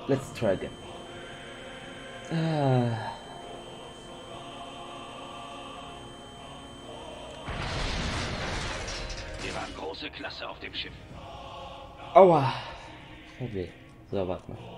Let's try again. Ah. Wir waren große Klasse auf dem Schiff. Aua. Okay. So, warte mal.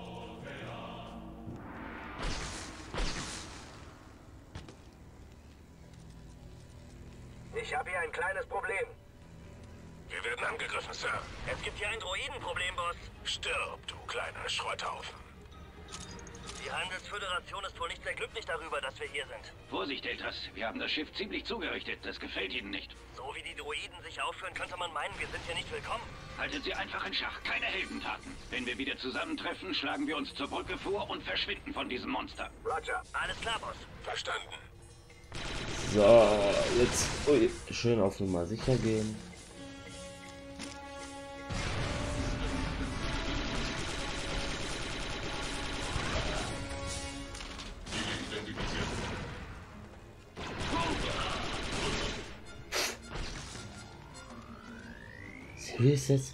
Ich habe hier ein kleines Problem. Wir werden angegriffen, Sir. Es gibt hier ein Droidenproblem, Boss. Stirb, du kleiner Schrotthaufen. Die Handelsföderation ist wohl nicht sehr glücklich darüber, dass wir hier sind. Vorsicht, Eltras. Wir haben das Schiff ziemlich zugerichtet. Das gefällt ihnen nicht. So wie die Droiden sich aufführen, könnte man meinen, wir sind hier nicht willkommen. Haltet sie einfach in Schach. Keine Heldentaten. Wenn wir wieder zusammentreffen, schlagen wir uns zur Brücke vor und verschwinden von diesem Monster. Roger. Alles klar, Boss. Verstanden. So, jetzt schön auf Nummer sicher gehen. Wie ist es?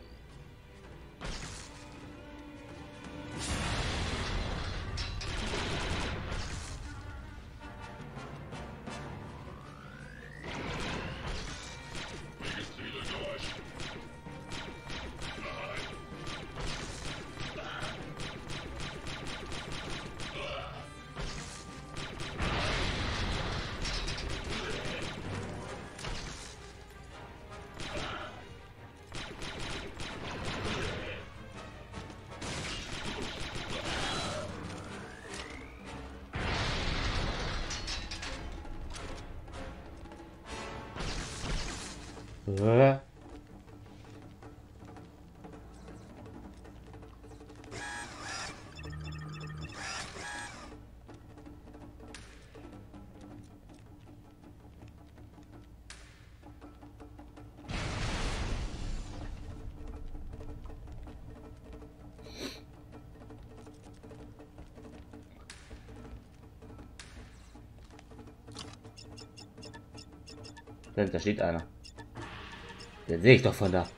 Da steht einer. Den sehe ich doch von da.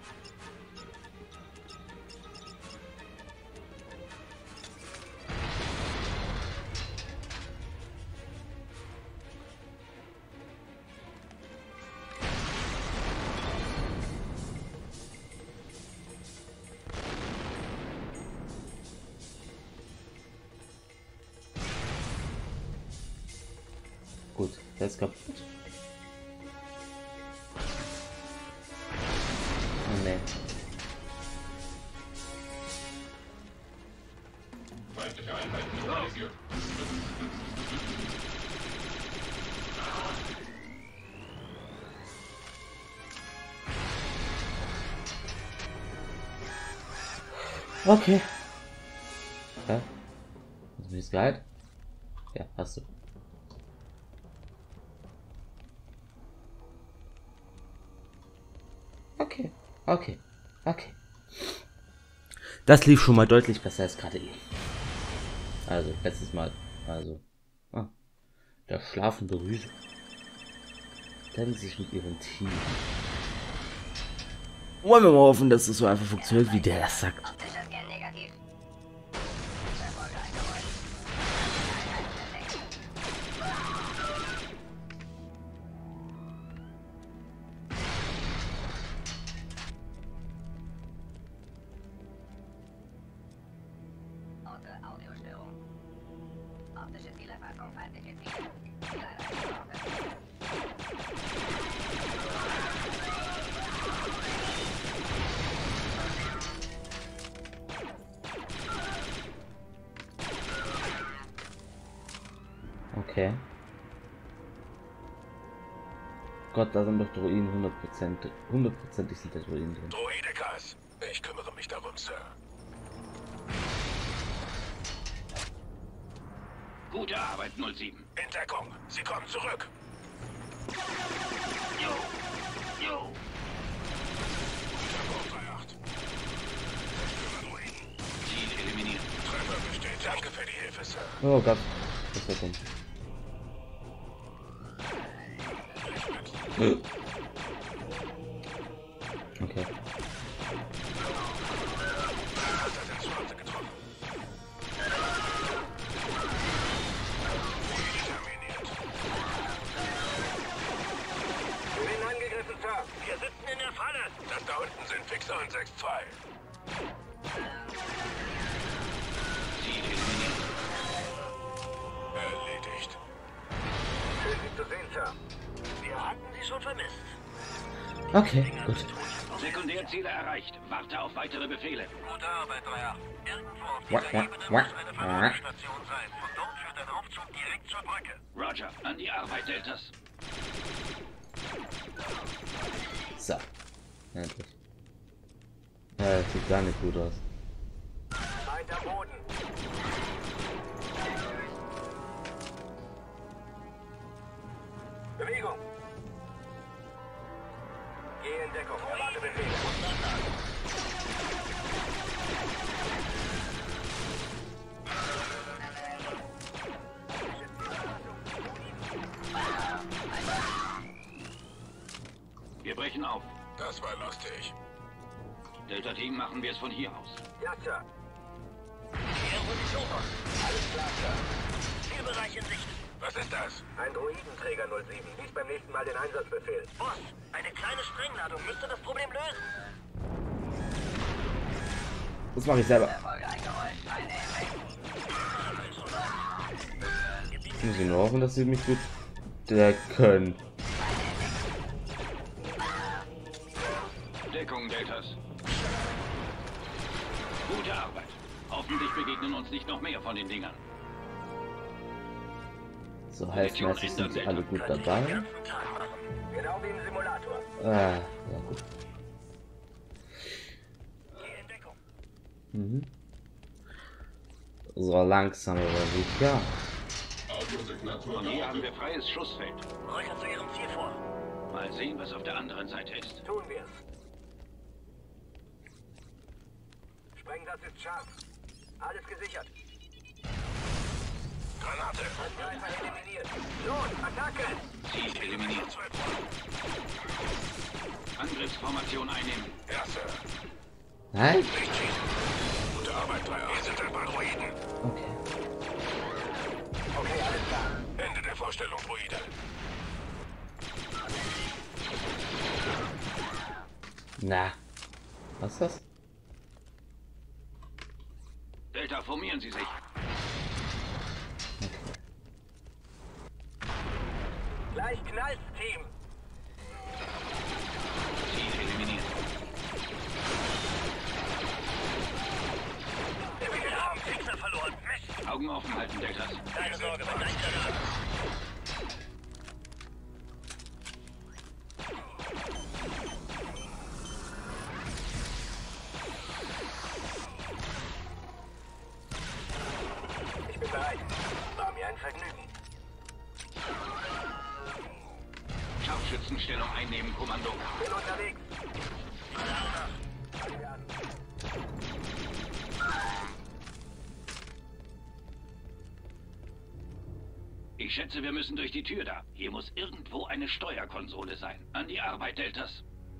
Gut, der ist kaputt. Oh ne. Feindliche Einheiten lokalisiert. Okay. Ja. Hast du das Gehalt? Ja, hast du. Okay, okay, okay. Das lief schon mal deutlich besser als gerade eben. Also, letztes Mal. Also. Ah, der schlafende Rüse. Trennen sich mit ihrem Team. Wollen wir mal hoffen, dass es so einfach funktioniert, wie der es sagt. Audiostörung. Optische Zielerfassung feindliche Ziele. Zielerfassung. Okay. Gott, da sind doch Droiden 100%. Hundertprozentig sind da Droiden drin. Droidekas. Ich kümmere mich darum, Sir. Gute Arbeit, 07. In Deckung. Sie kommen zurück. Jo. Jo. Tempo 38. Zerstörer Droiden. Ziel eliminiert. Treffer besteht. Danke für die Hilfe, Sir. Oh Gott, das war dumm. Okay. Hat er den Schwarze getroffen. vermisst. Okay, gut. Sekundärziele erreicht. Warte auf weitere Befehle. Gute Arbeit, 3-8. Irgendwo auf Wah, dieser wah, Ebene wah, muss eine wah. Versorgungsstation sein. Von dort führt ein Aufzug direkt zur Brücke. Roger, an die Arbeit, Deltas. So. Endlich. Ja, das sieht gar nicht gut aus. Weiter Boden. Bewegung. Geh in Deckung. Erwarte Befehle. Wir brechen auf. Das war lustig. Delta-Team, machen wir es von hier aus. Ja, Sir. Hier Position. Alles klar, Sir. Zielbereich in Sicht. Was ist das? Ein Droidenträger 07. Lies beim nächsten Mal den Einsatzbefehl. Boss, eine kleine Sprengladung müsste das Problem lösen. Das mache ich selber. Ich muss nur hoffen, dass sie mich gut decken. Deckung, Deltas. Gute Arbeit. Hoffentlich begegnen uns nicht noch mehr von den Dingern. So heißmäßig sind sie alle gut dabei. Genau wie im Simulator. Ja gut. Geh in Deckung. Mhm. So langsam aber sicher. Von hier haben wir freies Schussfeld. Rücken zu Ihrem Ziel vor. Mal sehen, was auf der anderen Seite ist. Tun wir's. Sprengsatz ist scharf. Alles gesichert. Granate. Angreifer eliminiert. Los, Attacke! Ziel eliminiert. Angriffsformation einnehmen. Ja, Sir. Nein? Nicht schießen. Gute Arbeit, 3-8. Wir sind ein paar Droiden. Okay. Okay, alles klar. Ende der Vorstellung, Droide. Na. Was ist das? Delta, formieren Sie sich. Gleich knallt, Team. Ziel eliminiert. Wir haben Fixer verloren. Mist. Augen offen halten, Deltas. Keine Sorge, wenn gleich danach. Ich bin bereit. War mir ein Vergnügen. Scharfschützenstellung einnehmen, Kommando. Bin unterwegs. Ich schätze, wir müssen durch die Tür da. Hier muss irgendwo eine Steuerkonsole sein. An die Arbeit, Deltas.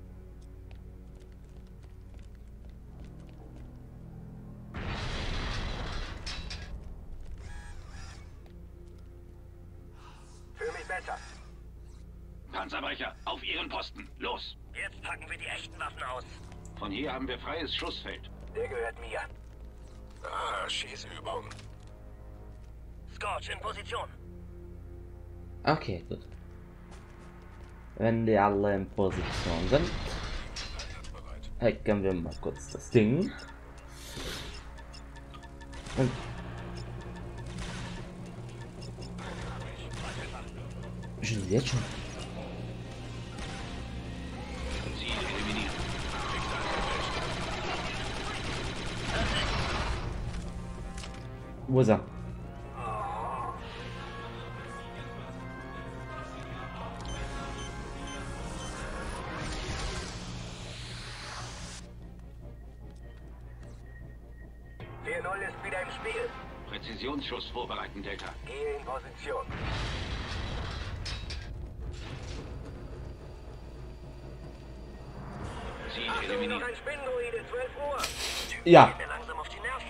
Fühl mich besser. Panzerbrecher, auf Ihren Posten. Los. Jetzt packen wir die echten Waffen aus. Von hier haben wir freies Schussfeld. Der gehört mir. Ah, Schießübung. Scorch in Position. Okay, gut. Wenn die alle in Position sind, Einsatzbereit. hacken wir mal kurz das Ding. Und schon jetzt schon. Ziel eliminiert. Wo ist er? Ist wieder im Spiel. Präzisionsschuss vorbereiten, Delta. Gehe in Position. Ziel Achtung, noch eliminiert. ein Spinndroide, 12 Uhr. Ja. Geht mir langsam auf die Nerven.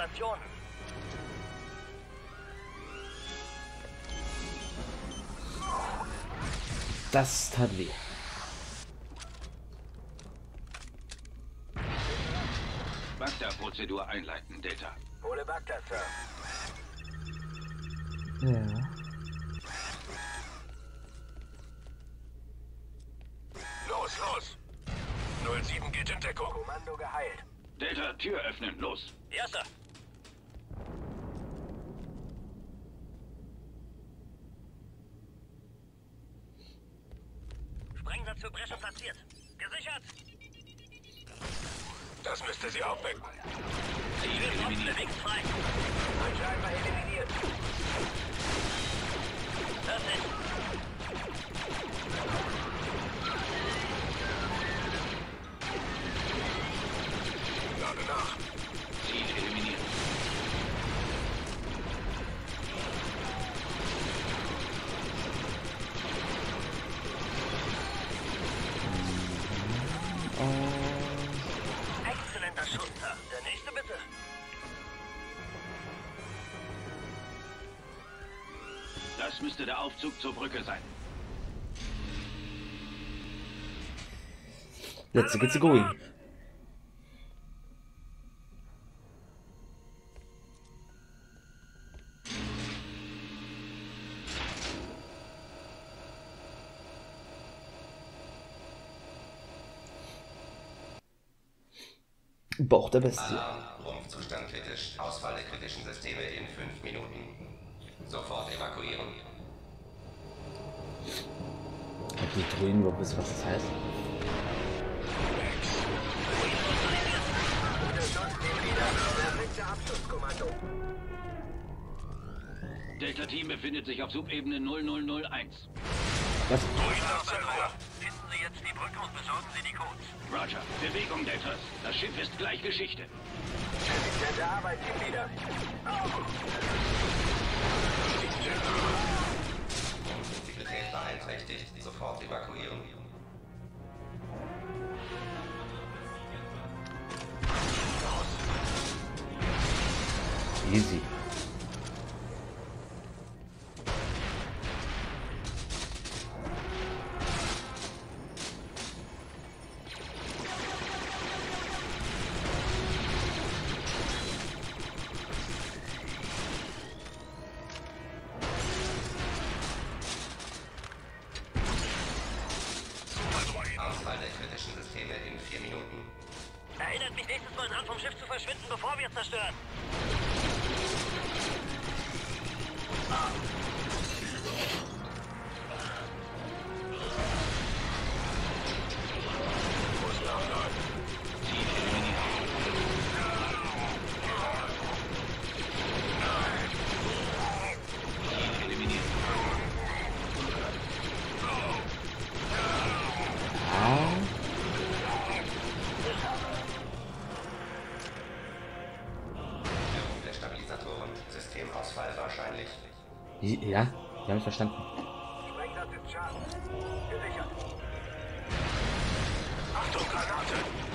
Stationen. Das tat weh. Bagda-Prozedur einleiten, Delta. Hole Bagda, Sir. Ja. Los, los! 07 geht in Deckung. Kommando geheilt. Delta, Tür öffnen, los. Ja, Sir. Sprengsatz für Bresche platziert. Gesichert. Das müsste sie aufwecken. Ziel eliminiert. Links frei. Anscheinend eliminiert. Fertig. Lade nach. Ziel eliminiert. Exzellenter Schuss, Sir. Der nächste bitte. Das müsste der Aufzug zur Brücke sein. Let's get going. Bauch der Bestie. Rumpfzustand kritisch. Ausfall der kritischen Systeme in 5 Minuten. Sofort evakuieren. Hat die Druiden überhaupt wissen, was das heißt? Perfekter Abschlusskommando. Delta-Team befindet sich auf Subebene 0001. Was? Finden Sie jetzt die Brücke und besorgen Sie die Codes. Roger. Bewegung, Deltas. Das Schiff ist gleich Geschichte. Effiziente Arbeit, Teamleader. Integrität beeinträchtigt. Sofort evakuieren. Easy. Ausfall der kritischen Systeme in 4 Minuten. Erinnert mich nächstes Mal an, vom Schiff zu verschwinden, bevor wir es zerstören. Ziel eliminiert. Ziel eliminiert. Ah. Der Stabilisatoren. Systemausfall wahrscheinlich. Ja, die haben es verstanden. Sprengsatz ist scharf. Gesichert. Achtung, Granate!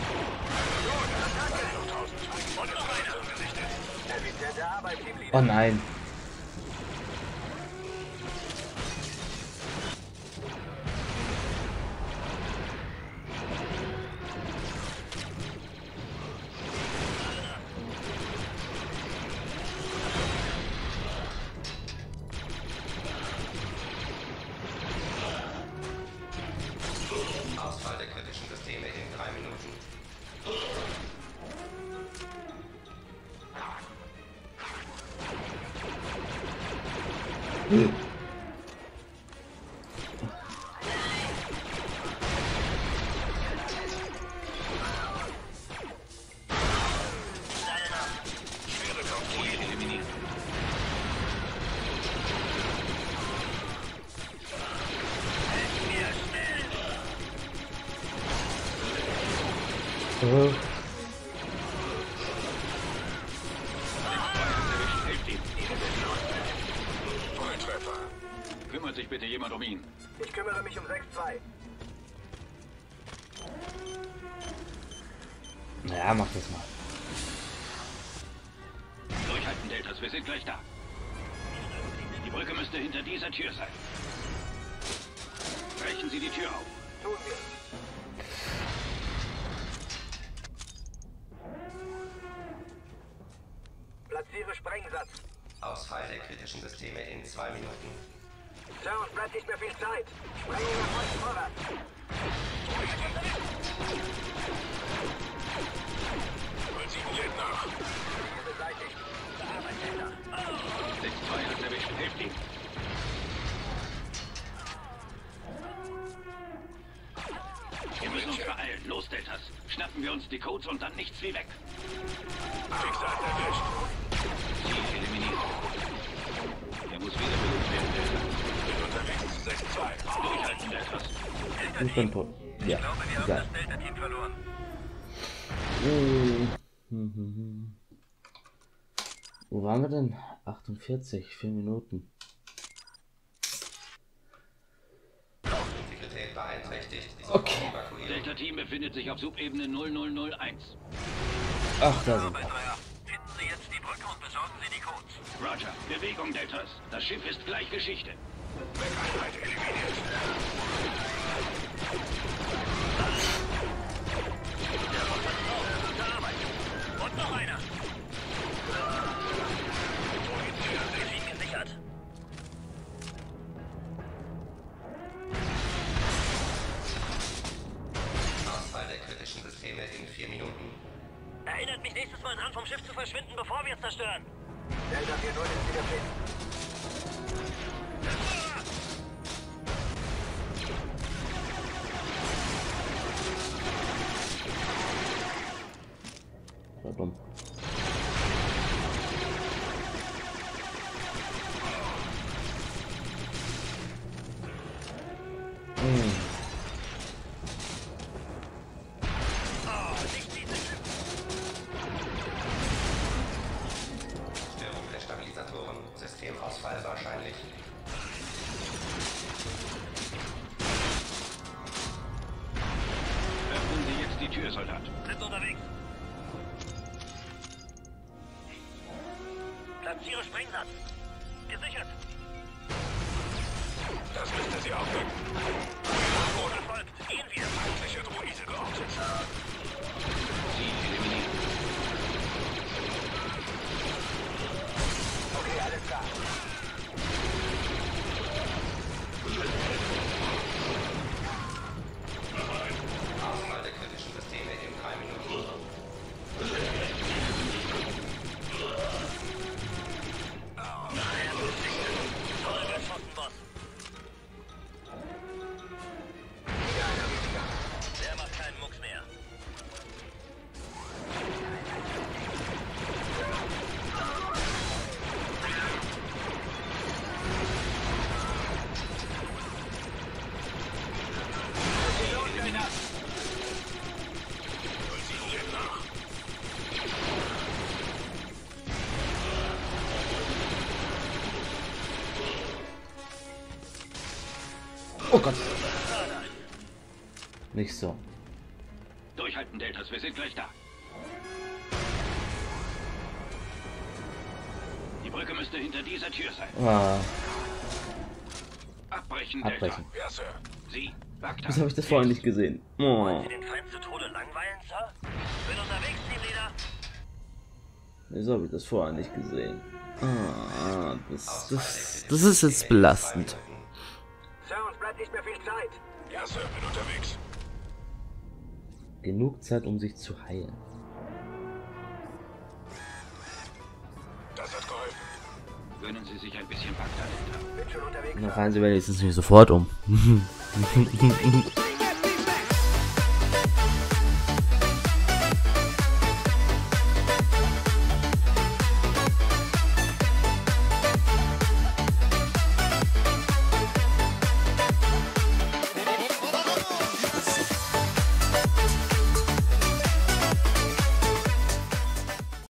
Effiziente Arbeit, Teamleader. Oh nein. Ausfall der kritischen Systeme in 3 Minuten. Ziel eliminiert. Hilft ihm. Volltreffer. Kümmert sich bitte jemand um ihn. Ich kümmere mich um 6-2. Naja, mach das mal. Durchhalten, Deltas, wir sind gleich da. Die Brücke müsste hinter dieser Tür sein. Brechen Sie die Tür auf. Tun wir. Platziere Sprengsatz. Ausfall der kritischen Systeme in 2 Minuten. Sir, uns bleibt nicht mehr viel Zeit. Sprengen wir voll vorwärts. Lädt nach. Beseitigt. Bearbeitet. 6-2 hat erwischt. Hilft ihm. Wir müssen uns beeilen. Los, Deltas. Schnappen wir uns die Codes und dann nichts wie weg. Fixer hat erwischt. Ziel eliminiert. Er muss wieder benutzt werden, Delta. Bin unterwegs. 6-2. Durchhalten, Deltas. Ich bin tot. Ja, Ich glaube, wir haben egal. das Delta-Team verloren. Wo waren wir denn? 48, 4 Minuten. Integrität beeinträchtigt. Sofort Okay. evakuieren. Delta-Team befindet sich auf Subebene 0001. Ach, da sind Arbeit, wir. Dreier. Finden Sie jetzt die Brücke und besorgen Sie die Codes. Roger. Bewegung, Deltas. Das Schiff ist gleich Geschichte. Einheit eliminiert. Gute Arbeit. Und noch einer. Regime gesichert. Ausfall der kritischen Systeme in 4 Minuten. Erinnert mich nächstes Mal dran, vom Schiff zu verschwinden, bevor wir es zerstören. Delta 4-0 ist wieder fit. War dumm. Störung der Stabilisatoren. Systemausfall wahrscheinlich. Öffnen Sie jetzt die Tür, Soldat. Sind unterwegs. Platziere Sprengsatz. Gesichert. Das müsste sie aufdecken. Ohne folgt. Gehen wir. Feindliche Droide geortet. Ziel eliminiert. Okay, alles klar. Ausfall der kritischen Systeme in 3 Minuten. Toll geschossen, Boss. Der macht keinen Mucks mehr. Lädt nach. Oh Gott. Nicht so. Durchhalten, Deltas. Wir sind gleich da. Die Brücke müsste hinter dieser Tür sein. Ah, Abbrechen, Delta. abbrechen. Ja, Sir. Sie, Bagdad. Wieso habe ich das vorher nicht gesehen? Oh. Sie den Feind zu Tode langweilen, Sir? Bin unterwegs, Teamleader. Wieso habe ich das vorher nicht gesehen? Ah, das ist jetzt belastend. Sir, uns bleibt nicht mehr viel Zeit. Ja, Sir. Bin unterwegs. Genug Zeit, um sich zu heilen. Das hat geholfen. Gönnen Sie sich ein bisschen Bagdad, Delta. Bin schon unterwegs, Na, Sir. fallen Sie wenigstens nicht sofort um.